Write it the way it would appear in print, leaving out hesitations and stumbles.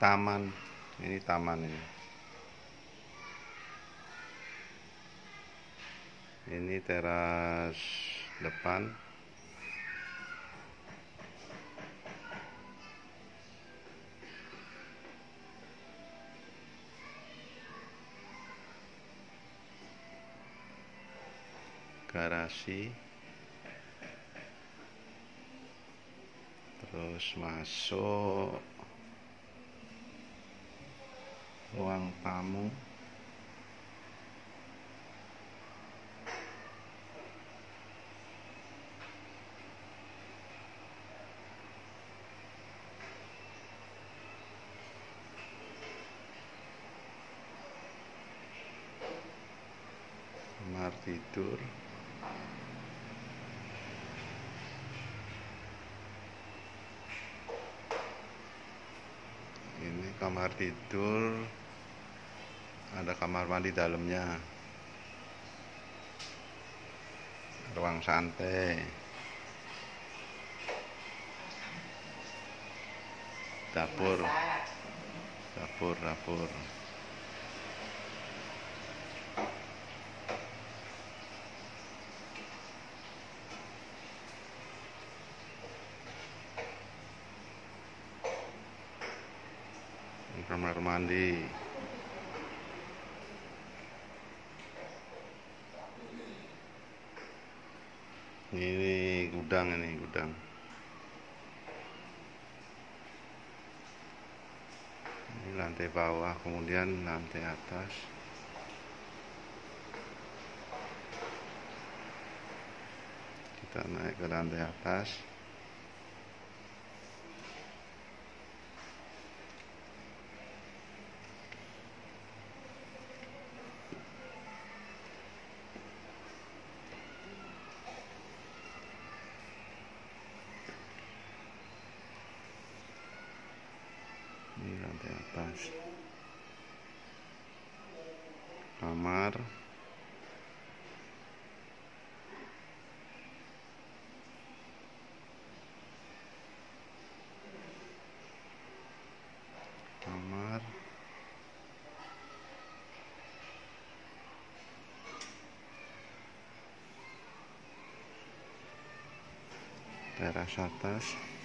taman. Ini taman ini. Ini teras depan. Garasi. Terus masuk ruang tamu. Kamar tidur. Ini kamar tidur, ada kamar mandi dalamnya, ruang santai, dapur. Ini kamar mandi. Ini gudang, ini gudang. Ini lantai bawah, kemudian lantai atas. Kita naik ke lantai atas. Ini lantai atas. Kamar. Kamar. Teras atas.